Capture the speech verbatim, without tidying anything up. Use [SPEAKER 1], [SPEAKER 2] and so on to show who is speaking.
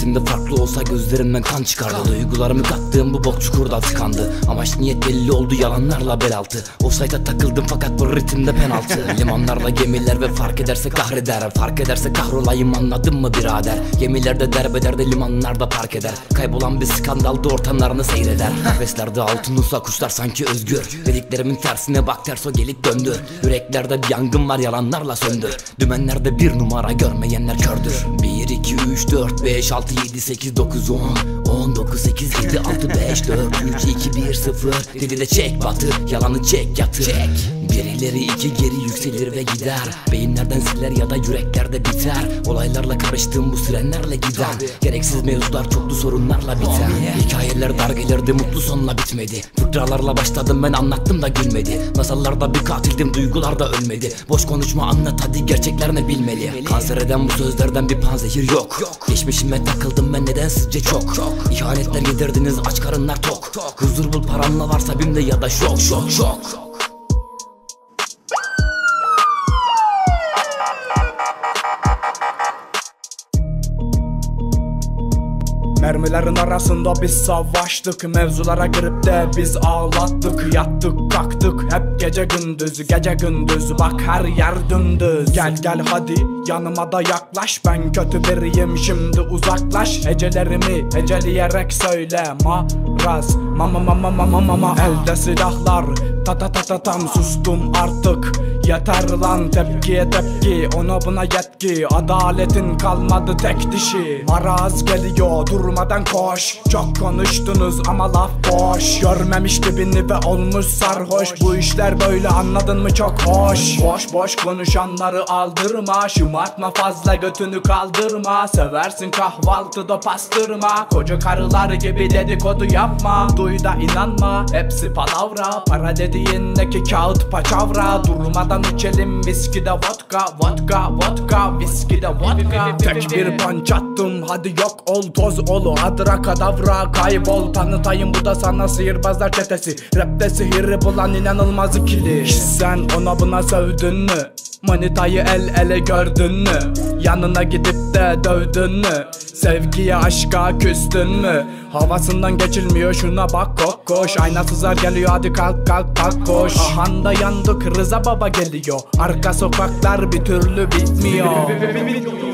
[SPEAKER 1] Hareketinde farklı olsa gözlerimden kan çıkardı. Duygularımı kattığım bu bok çukurda tıkandı. Amaç niyet belli oldu, yalanlarla bel altı. Offside'a takıldım fakat bu ritimde penaltı. Limanlarda gemiler ve fark ederse kahreder. Fark ederse kahrolayım, anladın mı birader? Gemilerde derbeder, limanlarda park eder. Kaybolan bir skandalda ortamlarını seyreder. Nefeslerde altın usa kuşlar sanki özgür. Dediklerimin tersine bak, terso gelip döndü. Yüreklerde bir yangın var, yalanlarla söndür. Dümenlerde bir numara, görmeyenler kördür. Bir, iki, üç, dört, beş, altı, yedi, sekiz, dokuz, on, on, dokuz, sekiz, yedi, altı, beş, dört, üç, iki, bir, sıfır. Dedi de çek batır, yalanı çek yatır. Çek. Bir ileri iki geri yükselir ve gider. Beyinlerden siler ya da yüreklerde biter. Olaylarla karıştığım bu sirenlerle giden. Gereksiz mevzular çoklu sorunlarla biter. Hikayeler dar gelirdi, mutlu sonla bitmedi. Fıkralarla başladım ben, anlattım da gülmedi. Masallarda bir katildim, duygular da ölmedi. Boş konuşma, anlat hadi, gerçekler ne bilmeli. Kanser eden bu sözlerden bir panzehir yok. Geçmişime takıldım ben nedensizce çok. İhanetler yedirdiniz, aç karınlar tok. Huzur bul paranla, varsa bimde ya da şok şok şok.
[SPEAKER 2] Mermilerin arasında biz savaştık. Mevzulara girip de biz ağlattık. Yattık kalktık hep gece gündüz. Gece gündüz bak her yer dümdüz. Gel gel hadi yanıma da yaklaş. Ben kötü biriyim şimdi uzaklaş. Hecelerimi heceleyerek söyle. Maraz mama mama mama mama. Elde silahlar ta ta ta ta tam. Sustum artık yeter lan, tepkiye tepki, ona buna yetki. Adaletin kalmadı tek dişi. Maraz geliyor durmadan koş. Çok konuştunuz ama laf boş. Görmemiş dibini ve olmuş sarhoş. Bu işler böyle, anladın mı, çok hoş. Boş boş konuşanları aldırma. Şımartma fazla, götünü kaldırma. Seversin kahvaltıda pastırma. Koca karılar gibi dedikodu yapma. Duy da inanma, hepsi palavra. Para dediğindeki kağıt paçavra. Durmadan içelim viskide vodka, vodka, vodka, viskide vodka. Tek bir punch attım, hadi yok ol, toz ol, adra kadavra, kaybol. Tanıtayım, bu da sana sihirbazlar çetesi. Rapte sihiri bulan inanılmaz ikili. Sen ona buna sövdün mü? Manitayı el ele gördün mü? Yanına gidip de dövdün mü? Sevgiye aşka küstün mü? Havasından geçilmiyor, şuna bak kok koş. Aynasızlar geliyor, hadi kalk kalk kalk koş. Ahanda yandık, Rıza Baba geliyor. Arka sokaklar bir türlü bitmiyor.